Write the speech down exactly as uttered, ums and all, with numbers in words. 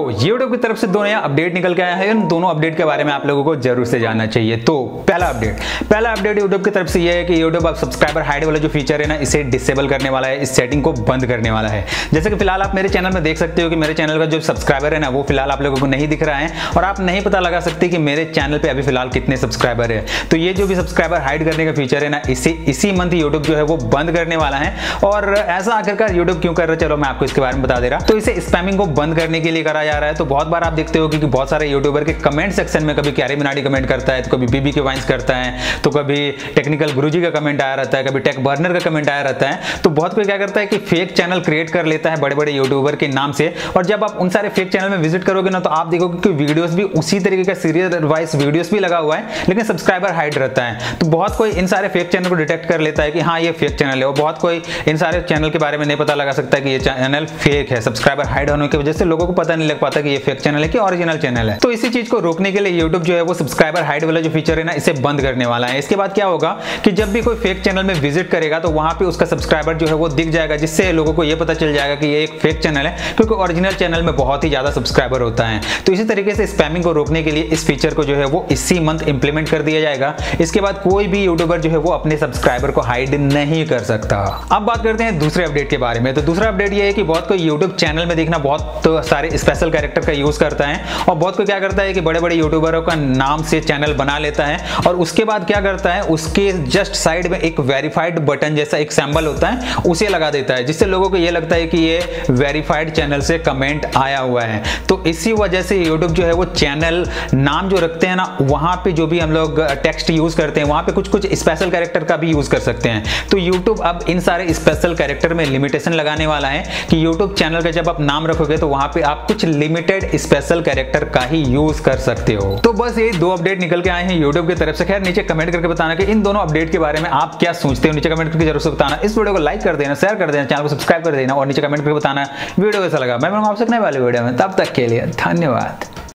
YouTube की तरफ से दो नया अपडेट निकल के आया है। इन दोनों अपडेट के बारे में आप लोगों को जरूर से जानना चाहिए। तो पहला अपडेट पहला अपडेट YouTube की तरफ से यह है कि YouTube अब सब्सक्राइबर हाइड वाला जो फीचर है ना, इसे डिसेबल करने वाला है, इस सेटिंग को बंद करने वाला है। जैसे कि फिलहाल आप मेरे चैनल में देख सकते हो कि मेरे चैनल का जो सब्सक्राइबर है ना, वो फिलहाल आप लोगों को नहीं दिख रहा है और आप नहीं पता लगा सकते कि मेरे चैनल पे अभी फिलहाल कितने सब्सक्राइबर है। तो ये जो भी सब्सक्राइबर हाइड करने का फीचर है ना, इसे इसी मंथ YouTube जो है वो बंद करने वाला है। और ऐसा आखिरकार YouTube क्यों कर रहा है, चलो मैं आपको इसके बारे में बता दे रहा। तो इसे स्पैमिंग को बंद करने के लिए करा जा रहा है। तो बहुत बार आप देखते हो कि बहुत सारे यूट्यूबर के कमेंट सेक्शन में कभी क्यारी मिनाडी कमेंट करता है, तो कभी बीबी के वाइंस करता है, तो कभी टेक्निकल गुरुजी का कमेंट आया रहता है, कभी टेक बर्नर का कमेंट आया रहता है। तो बहुत कोई क्या करता है कि फेक चैनल क्रिएट कर लेता है बड़े बड़े यूट्यूबर के नाम से। और जब आप उन सारे फेक चैनल में विजिट करोगे ना, तो आप देखोगे कि वीडियोस भी उसी तरीके का सीरियल वाइज वीडियोस भी लगा हुआ है, लेकिन सब्सक्राइबर हाइड रहता है। तो बहुत कोई इन सारे फेक चैनल को डिटेक्ट कर लेता है कि हाँ ये फेक चैनल है। और बहुत कोई इन सारे चैनल के बारे में नहीं पता लगा सकता है कि ये चैनल फेक है। सब्सक्राइबर हाइड होने की वजह से लोगों को पता नहीं लग पाता कि ये फेक चैनल है कि ओरिजिनल चैनल है। तो इसी चीज को रोकने के लिए YouTube जो है वो सब्सक्राइबर हाइड वाला जो फीचर है ना, इसे बंद करने वाला है। इसके बाद क्या होगा कि जब भी कोई फेक चैनल में विजिट करेगा तो वहां पे उसका सब्सक्राइबर जो है वो दिख जाएगा, जिससे लोगों को ये पता चल जाएगा कि ये एक फेक चैनल है, क्योंकि ओरिजिनल चैनल में बहुत ही ज्यादा सब्सक्राइबर होता है। तो इसी तरीके से स्पैमिंग को रोकने के लिए इस फीचर को जो है वो इसी मंथ इंप्लीमेंट कर दिया जाएगा। इसके बाद कोई भी यूट्यूबर जो है वो अपने सब्सक्राइबर को हाइड नहीं कर सकता। अब बात करते हैं दूसरे अपडेट के बारे में। तो दूसरा अपडेट ये है कि बहुत कोई यूट्यूब चैनल में देखना बहुत तो सारे स्पेशल कैरेक्टर का यूज करता है, और बहुत कोई क्या करता है कि बड़े बड़े यूट्यूबरों का नाम से चैनल बना लेता है और उसके बाद क्या करता है, उसके जस्ट साइड में एक वेरीफाइड बटन जैसा एक सिंबल होता है, उसे लगा देता है, जिससे लोगों को ये लगता है कि ये वेरीफाइड चैनल से कमेंट आया हुआ है। तो इसी वजह से यूट्यूब जो है वो चैनल नाम जो रखते हैं ना, वहां पे जो भी हम लोग टेक्स्ट यूज करते हैं, वहां पे कुछ कुछ स्पेशल कैरेक्टर का भी यूज कर सकते हैं। तो यूट्यूब अब इन सारे स्पेशल कैरेक्टर में लिमिटेशन लगाने वाला है कि यूट्यूब चैनल का जब आप नाम रखोगे तो वहां पे आप कुछ लिमिटेड स्पेशल कैरेक्टर का ही यूज कर सकते हो। तो बस ये दो अपडेट निकल के आए हैं यूट्यूब की तरफ से। खैर नीचे कमेंट करके बताना कि इन दोनों अपडेट के बारे में आप क्या सोचते हो, नीचे कमेंट करके जरूर से बताना। इस वीडियो को लाइक कर देना, शेयर कर देना, चैनल को सब्सक्राइब कर देना और नीचे कमेंट करके बताना वीडियो कैसा लगा। मैं मिलूंगा आपसे नए वाले वीडियो में, तब तक के लिए धन्यवाद।